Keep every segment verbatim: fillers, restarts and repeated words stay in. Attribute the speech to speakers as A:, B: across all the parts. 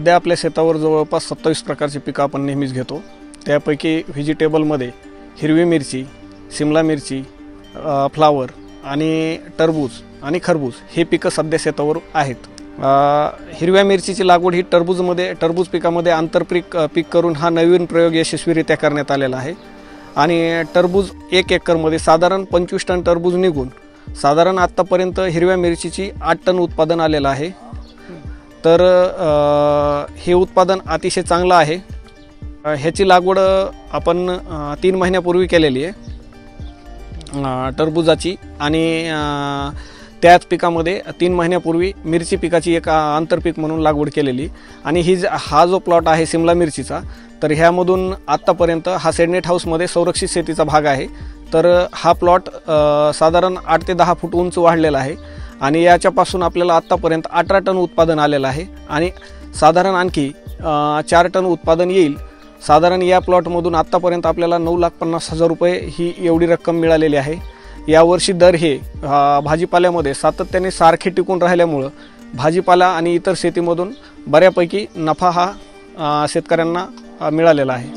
A: सध्या आपल्या शेतावर जवळपास सत्तावीस प्रकारची पिकं आपण नेहमीच घेतो। त्यापैकी व्हेजिटेबलमध्ये हिरवी मिरची, सिमला मिरची, फ्लावर आणि टरबूज आणि खरबूज हे पिकं सध्या शेतावर आहेत। हिरव्या मिरचीची लागवड ही टरबूजमध्ये टरबूज पिकामध्ये आंतरपीक पीक करून हा नवीन प्रयोग यशस्वीरित्या करण्यात आलेला आहे। आणि टरबूज एक एकरमध्ये साधारण पंचवीस टन टरबूज निघून साधारण आत्तापर्यंत हिरव्या मिरचीची आठ टन उत्पादन आलेलं आहे। तर हे उत्पादन अतिशय चांगलं आहे। ह्याची लागवड आपण तीन महिन्यापूर्वी केलेली आहे टरबूजाची, आणि त्याच पिकामध्ये तीन महिन्यापूर्वी मिरची पिकाची एक आंतरपीक म्हणून लागवड केलेली। आणि ही हा जो प्लॉट आहे सिमला मिरचीचा, तर ह्यामधून आत्तापर्यंत हा सेडनेट हाऊसमध्ये संरक्षित शेतीचा भाग आहे। तर हा प्लॉट साधारण आठ ते दहा फूट उंच वाढलेला आहे आणि याच्यापासून आपल्याला आत्तापर्यंत अठरा टन उत्पादन आलेलं आहे आणि साधारण आणखी चार टन उत्पादन येईल। साधारण या प्लॉटमधून आत्तापर्यंत आपल्याला नऊ लाख पन्नास हजार रुपये ही एवढी रक्कम मिळालेली आहे। यावर्षी दर हे भाजीपाल्यामध्ये सातत्याने सारखे टिकून राहिल्यामुळं भाजीपाला आणि इतर शेतीमधून बऱ्यापैकी नफा हा शेतकऱ्यांना मिळालेला आहे।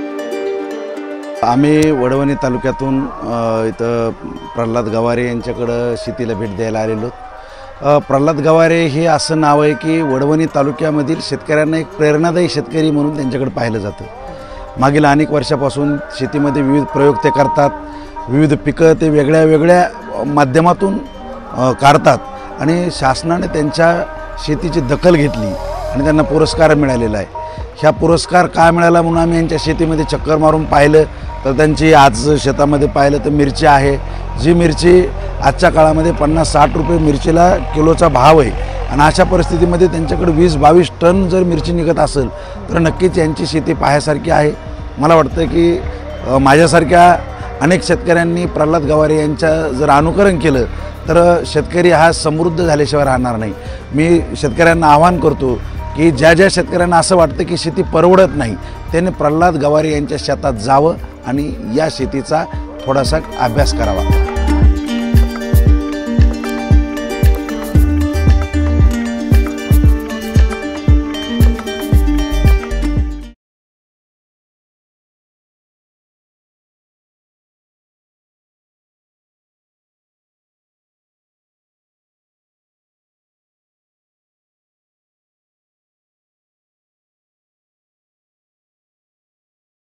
B: आम्ही वडवणी तालुक्यातून इथं प्रल्हाद गवारे यांच्याकडं शेतीला भेट द्यायला आलेलो। प्रल्हाद गवारे हे असं नाव आहे की वडवणी तालुक्यामधील शेतकऱ्यांना एक प्रेरणादायी शेतकरी म्हणून त्यांच्याकडे पाहिलं जातं। मागील अनेक वर्षापासून शेतीमध्ये विविध प्रयोग ते करतात, विविध पिकं ते वेगळ्या वेगळ्या माध्यमातून काढतात आणि शासनाने त्यांच्या शेतीची दखल घेतली आणि त्यांना पुरस्कार मिळालेला आहे। ह्या पुरस्कार काय मिळाला म्हणून आम्ही यांच्या शेतीमध्ये चक्कर मारून पाहिलं तर त्यांची आज शेतामध्ये पाहिलं तर मिरची आहे, जी मिरची आजच्या काळामध्ये पन्नास साठ रुपये मिरचीला किलोचा भाव आहे आणि अशा परिस्थितीमध्ये त्यांच्याकडे वीस बावीस टन जर मिरची निघत असेल तर नक्कीच यांची शेती पाहायसारखी आहे। मला वाटतं की माझ्यासारख्या अनेक शेतकऱ्यांनी प्रल्हाद गवारे यांच्या जर अनुकरण केलं तर शेतकरी हा समृद्ध झाल्याशिवाय राहणार नाही। मी शेतकऱ्यांना आवाहन करतो की ज्या ज्या शेतकऱ्यांना असं वाटतं की शेती परवडत नाही त्यांनी प्रल्हाद गवारे यांच्या शेतात जावं आणि या शेतीचा थोडासा अभ्यास करावा।